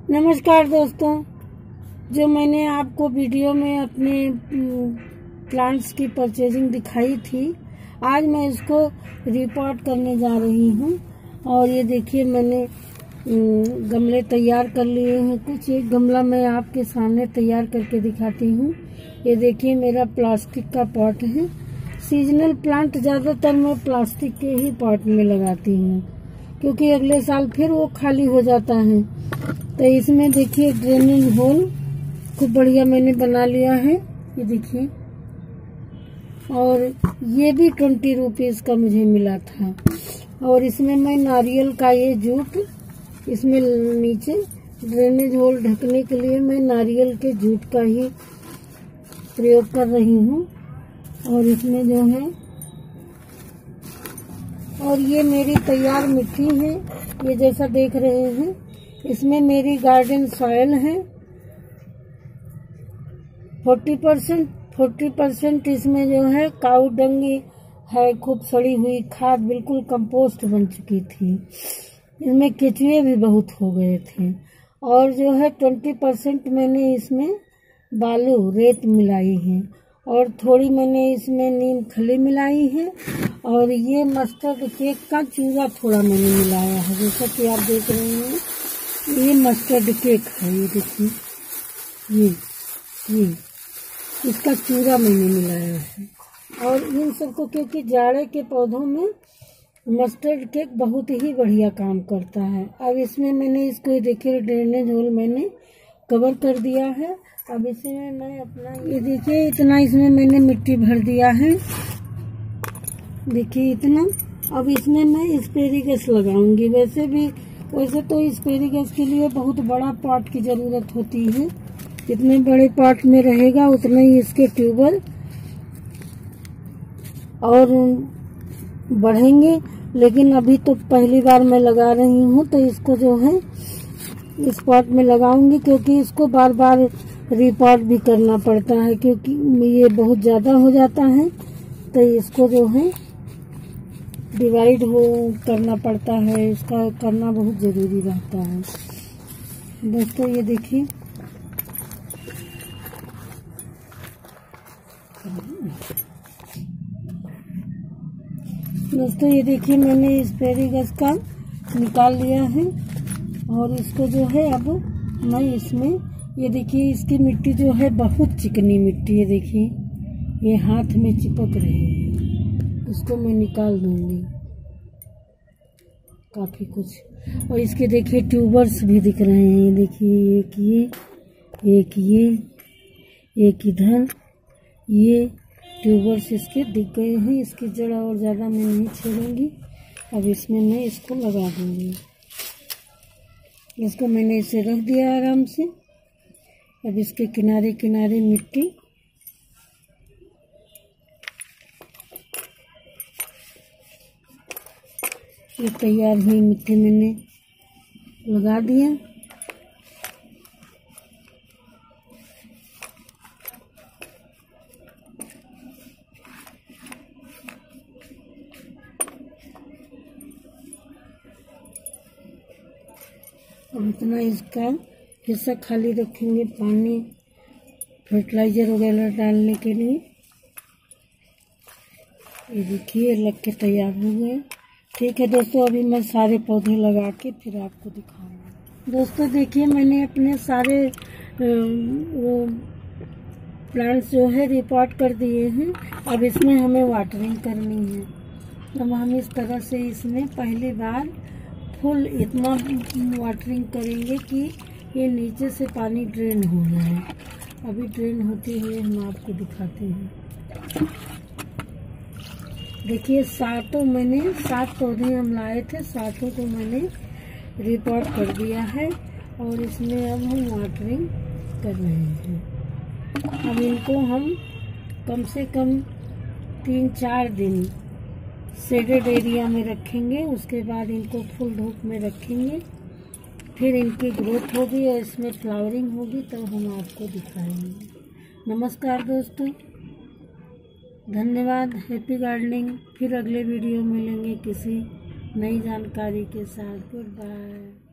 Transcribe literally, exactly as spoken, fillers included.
नमस्कार दोस्तों, जो मैंने आपको वीडियो में अपने प्लांट्स की परचेजिंग दिखाई थी, आज मैं इसको रिपोर्ट करने जा रही हूँ। और ये देखिए, मैंने गमले तैयार कर लिए हैं। कुछ एक गमला मैं आपके सामने तैयार करके दिखाती हूँ। ये देखिए, मेरा प्लास्टिक का पॉट है। सीजनल प्लांट ज़्यादातर मैं प्लास्टिक के ही पॉट में लगाती हूँ, क्योंकि अगले साल फिर वो खाली हो जाता है। तो इसमें देखिए, ड्रेनिंग होल खूब बढ़िया मैंने बना लिया है, ये देखिए। और ये भी ट्वेंटी रुपीज का मुझे मिला था। और इसमें मैं नारियल का ये जूट, इसमें नीचे ड्रेनेज होल ढकने के लिए मैं नारियल के जूट का ही प्रयोग कर रही हूँ। और इसमें जो है, और ये मेरी तैयार मिट्टी है, ये जैसा देख रहे हैं। इसमें मेरी गार्डन सॉइल है। फोर्टी परसेंट फोर्टी परसेंट इसमें जो है काऊ डंगी है, खूब सड़ी हुई खाद, बिल्कुल कंपोस्ट बन चुकी थी। इसमें केचुए भी बहुत हो गए थे। और जो है ट्वेंटी परसेंट मैंने इसमें बालू रेत मिलाई है। और थोड़ी मैंने इसमें नीम खली मिलाई है। और ये मस्टर्ड केक का चूरा थोड़ा मैंने मिलाया है, जैसा कि आप देख रहे हैं। ये मस्टर्ड केक है, ये देखिए, ये ये इसका चूरा मैंने मिलाया है। और इन सबको, क्योंकि जाड़े के पौधों में मस्टर्ड केक बहुत ही बढ़िया काम करता है। अब इसमें मैंने इसको देखिए, ड्रेनेज होल मैंने कवर कर दिया है। अब इसमें मैं अपना, ये देखिए, इतना इसमें मैंने मिट्टी भर दिया है, देखिए इतना। अब इसमें मैं एस्पेरिगस लगाऊंगी। वैसे भी वैसे तो एस्पेरिगस के लिए बहुत बड़ा पॉट की जरूरत होती है। जितने बड़े पॉट में रहेगा उतने ही इसके ट्यूबर और बढ़ेंगे। लेकिन अभी तो पहली बार मैं लगा रही हूँ, तो इसको जो है इस पॉट में लगाऊंगी, क्योंकि इसको बार बार रिपॉट भी करना पड़ता है, क्योंकि ये बहुत ज़्यादा हो जाता है। तो इसको जो है डिवाइड हो करना पड़ता है, इसका करना बहुत ज़रूरी रहता है। दोस्तों ये देखिए, दोस्तों ये देखिए, मैंने एस्पेरिगस का निकाल लिया है। और इसको जो है, अब मैं इसमें, ये देखिए, इसकी मिट्टी जो है बहुत चिकनी मिट्टी है, देखिए ये हाथ में चिपक रही है। इसको मैं निकाल दूंगी काफी कुछ। और इसके देखिए ट्यूबर्स भी दिख रहे हैं, देखिए, एक ये एक ये एक इधर, ये ट्यूबर्स इसके दिख गए हैं। इसकी जड़ और ज़्यादा मैं नहीं छेड़ूंगी। अब इसमें मैं इसको लगा दूंगी। इसको मैंने इसे रख दिया आराम से। अब इसके किनारे किनारे मिट्टी, ये तैयार हुई मिट्टी मैंने लगा दिया। अब इतना इसका हिस्सा खाली रखेंगे पानी फर्टिलाइजर वगैरह डालने के लिए। ये देखिए, लग के तैयार हो गए। ठीक है दोस्तों, अभी मैं सारे पौधे लगा के फिर आपको दिखाऊंगी। दोस्तों देखिए, मैंने अपने सारे वो प्लांट्स जो है रिपोर्ट कर दिए हैं। अब इसमें हमें वाटरिंग करनी है। अब हम इस तरह से इसमें पहली बार फुल इतना वाटरिंग करेंगे कि ये नीचे से पानी ड्रेन हो जाए। अभी ड्रेन होते हुए हम आपको दिखाते हैं। देखिए, सातों मैंने सात पौधे हम लाए थे, सातों को मैंने रिपोर्ट कर दिया है। और इसमें अब हम वाटरिंग कर रहे हैं। अब इनको हम कम से कम तीन चार दिन शेडेड एरिया में रखेंगे। उसके बाद इनको फुल धूप में रखेंगे। फिर इनकी ग्रोथ होगी और इसमें फ्लावरिंग होगी, तो हम आपको दिखाएंगे। नमस्कार दोस्तों, धन्यवाद। Happy gardening. फिर अगले वीडियो में मिलेंगे किसी नई जानकारी के साथ। Good bye.